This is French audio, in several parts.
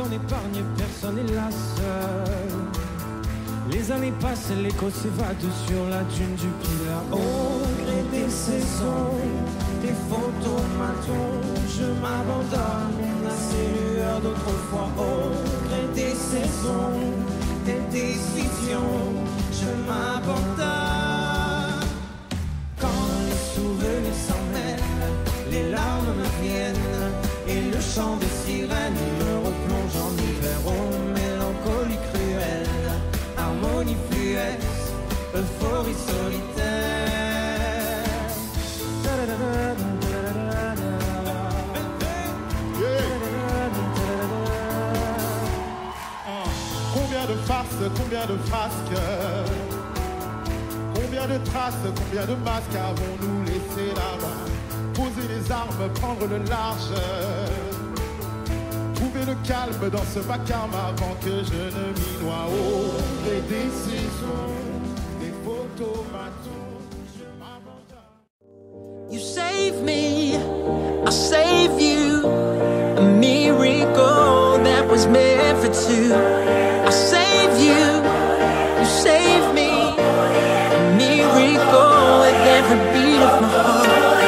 personne épargne, personne n'est là seul. Les années passent, l'écho s'évade sur la dune du Pilat. Au gré des saisons, des photomatons, je m'abandonne à ces lueurs d'autrefois. Au gré des saisons, des décisions, je m'abandonne. Quand les souvenirs s'en mêlent, les larmes me viennent et le chant des sirènes me replonge en hiver. Oh, mélancolie cruelle, harmonie fluette, euphorie solitaire. Combien de farces, combien de frasques, combien de traces, combien de masques avons-nous laissé là-bas? Poser les armes, prendre le large, trouver le calme dans ce vacarme avant que je ne m'y noie. Oh, les décisions, des photomatons, je m'abandonne. You save me, I save you, a miracle that was meant for two. I save you, you save me, a miracle with every beat of my heart.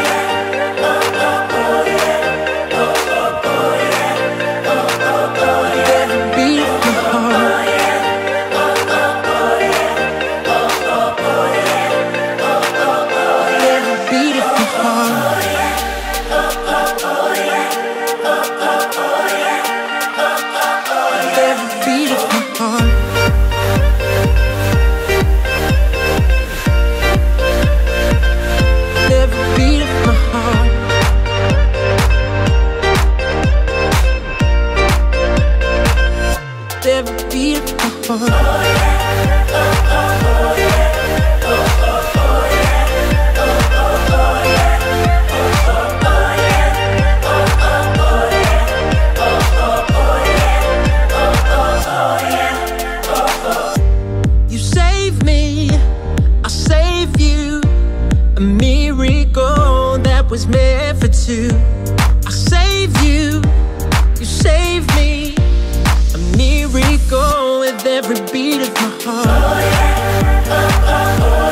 Was meant for two. I save you, you save me, a miracle with every beat of my heart.